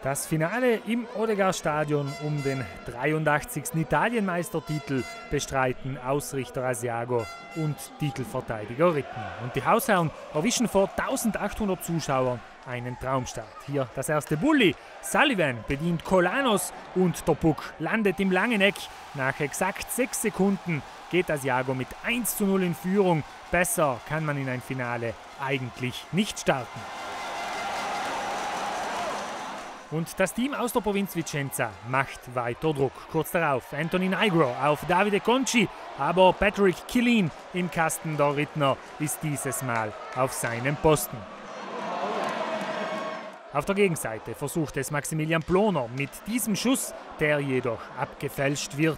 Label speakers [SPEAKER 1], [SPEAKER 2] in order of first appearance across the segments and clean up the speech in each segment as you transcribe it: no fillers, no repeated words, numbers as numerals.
[SPEAKER 1] Das Finale im Odegaard-Stadion um den 83. Italienmeistertitel bestreiten Ausrichter Asiago und Titelverteidiger Ritten. Und die Hausherren erwischen vor 1800 Zuschauern einen Traumstart. Hier das erste Bulli. Sullivan bedient Colanos und der Puck landet im langen Eck. Nach exakt 6 Sekunden geht Asiago mit 1:0 in Führung. Besser kann man in ein Finale eigentlich nicht starten. Und das Team aus der Provinz Vicenza macht weiter Druck. Kurz darauf Anthony Nigro auf Davide Conci, aber Patrick Killeen im Kasten der Rittner ist dieses Mal auf seinem Posten. Auf der Gegenseite versucht es Maximilian Ploner mit diesem Schuss, der jedoch abgefälscht wird.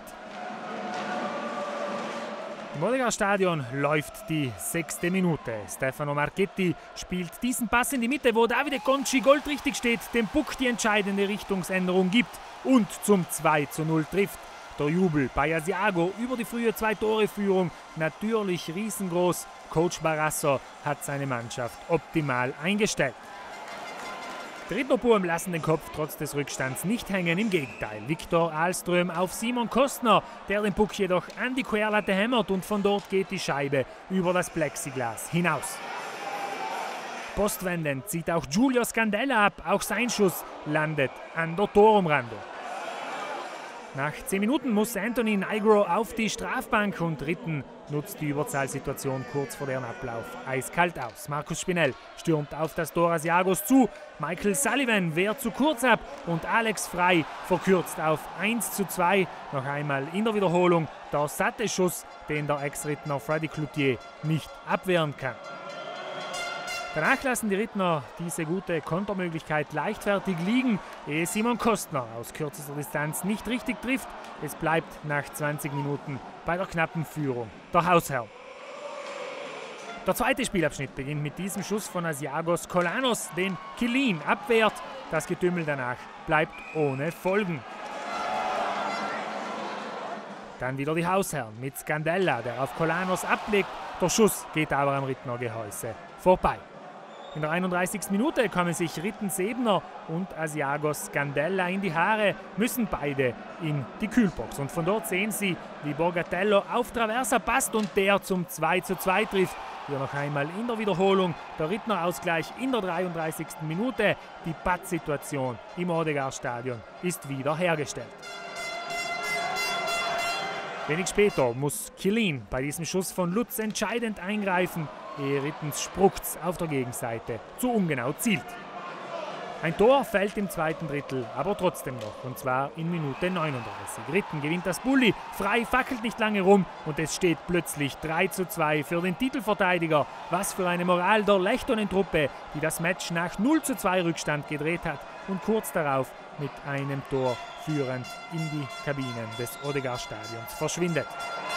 [SPEAKER 1] Im Odegaard-Stadion läuft die 6. Minute. Stefano Marchetti spielt diesen Pass in die Mitte, wo Davide Conci goldrichtig steht, dem Puck die entscheidende Richtungsänderung gibt und zum 2:0 trifft. Der Jubel bei Asiago über die frühe 2-Tore-Führung natürlich riesengroß. Coach Barrasso hat seine Mannschaft optimal eingestellt. Die Rittnerbuben lassen den Kopf trotz des Rückstands nicht hängen, im Gegenteil. Viktor Ahlström auf Simon Kostner, der den Puck jedoch an die Querlatte hämmert und von dort geht die Scheibe über das Plexiglas hinaus. Postwendend zieht auch Giulio Scandella ab, auch sein Schuss landet an der Torumrandung. Nach 10 Minuten muss Anthony Nigro auf die Strafbank und Ritten nutzt die Überzahlsituation kurz vor deren Ablauf eiskalt aus. Markus Spinell stürmt auf das Tor Asiagos zu, Michael Sullivan wehrt zu kurz ab und Alex Frei verkürzt auf 1:2. Noch einmal in der Wiederholung der satte Schuss, den der Ex-Rittner Freddy Cloutier nicht abwehren kann. Danach lassen die Rittner diese gute Kontermöglichkeit leichtfertig liegen, ehe Simon Kostner aus kürzester Distanz nicht richtig trifft. Es bleibt nach 20 Minuten bei der knappen Führung der Hausherren. Der zweite Spielabschnitt beginnt mit diesem Schuss von Asiagos Colanos, den Killeen abwehrt. Das Getümmel danach bleibt ohne Folgen. Dann wieder die Hausherren mit Scandella, der auf Colanos ablegt. Der Schuss geht aber am Rittner-Gehäuse vorbei. In der 31. Minute kommen sich Rittens Ebner und Asiagos Scandella in die Haare, müssen beide in die Kühlbox. Und von dort sehen sie, wie Borgatello auf Traversa passt und der zum 2:2 trifft. Hier noch einmal in der Wiederholung der Rittner-Ausgleich in der 33. Minute. Die Pattsituation im Odegaard-Stadion ist wieder hergestellt. Wenig später muss Killeen bei diesem Schuss von Lutz entscheidend eingreifen, ehe Rittens Spruchts auf der Gegenseite zu ungenau zielt. Ein Tor fällt im zweiten Drittel, aber trotzdem noch, und zwar in Minute 39. Ritten gewinnt das Bulli, Frei fackelt nicht lange rum und es steht plötzlich 3:2 für den Titelverteidiger. Was für eine Moral der Lehtonen-Truppe, die das Match nach 0:2 Rückstand gedreht hat und kurz darauf mit einem Tor führend in die Kabinen des Odegaard-Stadions verschwindet.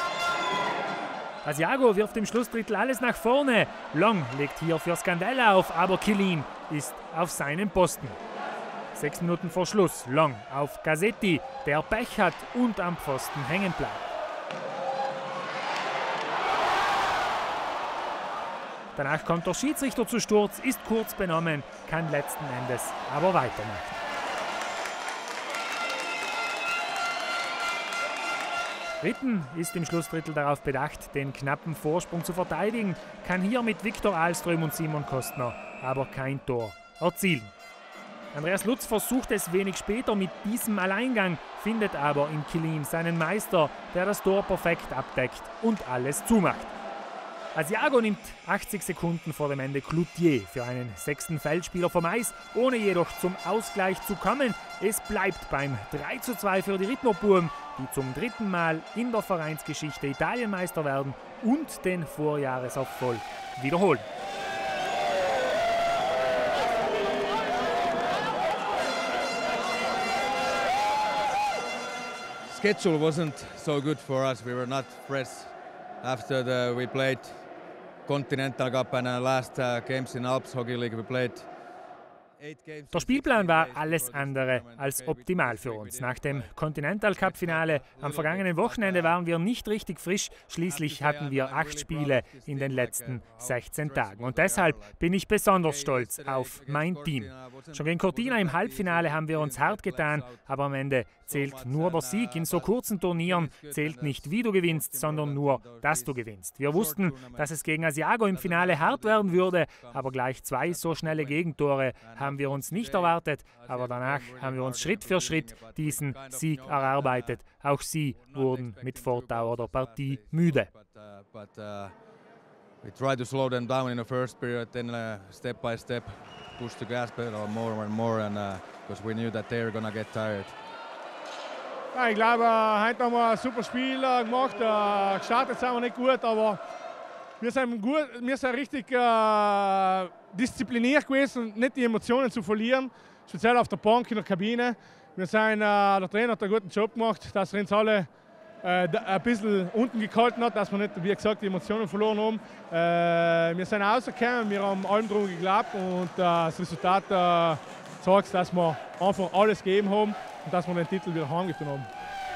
[SPEAKER 1] Asiago wirft im Schlussdrittel alles nach vorne. Long legt hier für Scandella auf, aber Killeen ist auf seinem Posten. 6 Minuten vor Schluss Long auf Cassetti, der Pech hat und am Pfosten hängen bleibt. Danach kommt der Schiedsrichter zu Sturz, ist kurz benommen, kann letzten Endes aber weitermachen. Ritten ist im Schlussdrittel darauf bedacht, den knappen Vorsprung zu verteidigen, kann hier mit Viktor Ahlström und Simon Kostner aber kein Tor erzielen. Andreas Lutz versucht es wenig später mit diesem Alleingang, findet aber in Killeen seinen Meister, der das Tor perfekt abdeckt und alles zumacht. Asiago nimmt 80 Sekunden vor dem Ende Cloutier für einen 6. Feldspieler vom Eis, ohne jedoch zum Ausgleich zu kommen. Es bleibt beim 3:2 für die Rittnerbuben, die zum 3. Mal in der Vereinsgeschichte Italienmeister werden und den Vorjahreserfolg wiederholen.
[SPEAKER 2] Schedule wasn't so good for us. We were not fresh after we played Continental Cup and last games in Alps Hockey League. We played
[SPEAKER 1] Der Spielplan war alles andere als optimal für uns. Nach dem Continental Cup Finale am vergangenen Wochenende waren wir nicht richtig frisch. Schließlich hatten wir 8 Spiele in den letzten 16 Tagen. Und deshalb bin ich besonders stolz auf mein Team. Schon gegen Cortina im Halbfinale haben wir uns hart getan, aber am Ende zählt nur der Sieg. In so kurzen Turnieren zählt nicht, wie du gewinnst, sondern nur, dass du gewinnst. Wir wussten, dass es gegen Asiago im Finale hart werden würde, aber gleich 2 so schnelle Gegentore haben wir uns nicht erwartet. Aber danach haben wir uns Schritt für Schritt diesen Sieg erarbeitet. Auch sie wurden mit Fortdauer der Partie müde.
[SPEAKER 2] We tried to slow them down in the first period, then step by step push the gas pedal more and more, and because we knew that they were gonna get tired.
[SPEAKER 3] Ja, ich glaube, heute haben wir ein super Spiel gemacht. Gestartet sind wir nicht gut, aber wir sind richtig diszipliniert gewesen, nicht die Emotionen zu verlieren, speziell auf der Bank in der Kabine. Der Trainer hat einen guten Job gemacht, dass er uns alle ein bisschen unten gehalten hat, dass wir nicht, wie gesagt, die Emotionen verloren haben. Wir sind rausgekommen, wir haben allem drum geglaubt und das Resultat zeigt, dass wir einfach alles gegeben haben und dass wir den Titel wieder heimgetan haben.